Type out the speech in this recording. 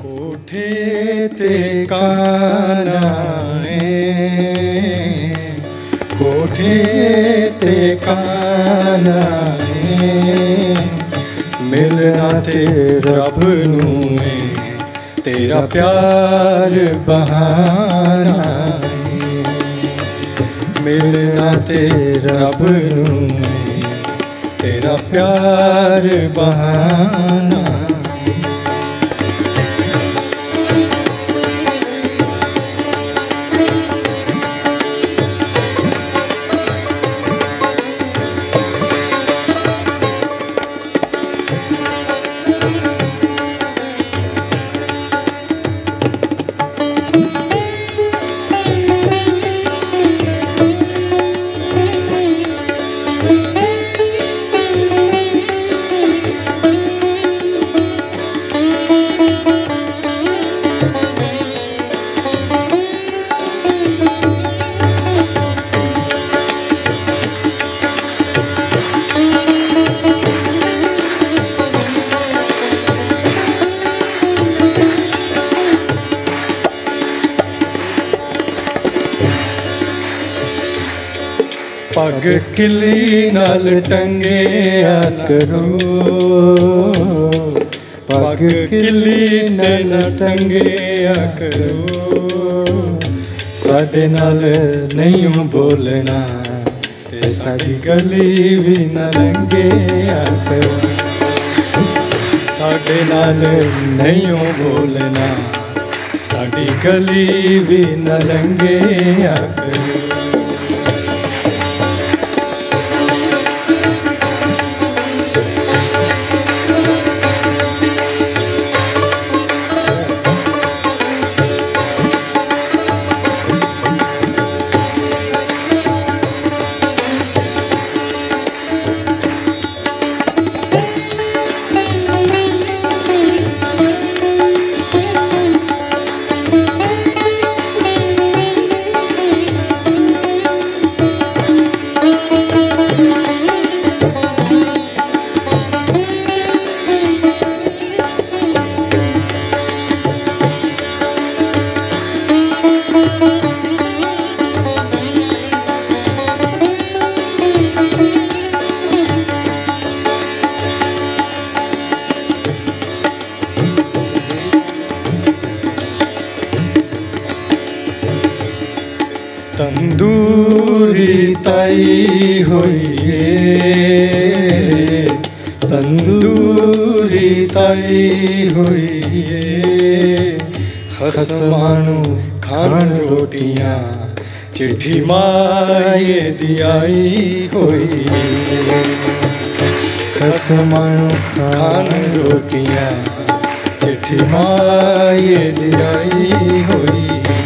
कोठे ते काना कोठे ते काना मिलना ते रब नू तेरा प्यार बहाना मिलना ते रब नू तेरा प्यार बहाना। पग किली नाल टंगिया करो पग किली नाल टंगिया करो साडे नाल नहीं बोलना ते साडी गली भी न लंघिया करो साडे नाल नहीं बोलना साडी गली भी न लंघिया करो। तंदूरी ताई होइए तंदूरी ताई होइए खसमानू खान रोटियां चिट्ठी माए दियाई होइए खसमानू खान रोटियां चिट्ठी माए दियाई होइए।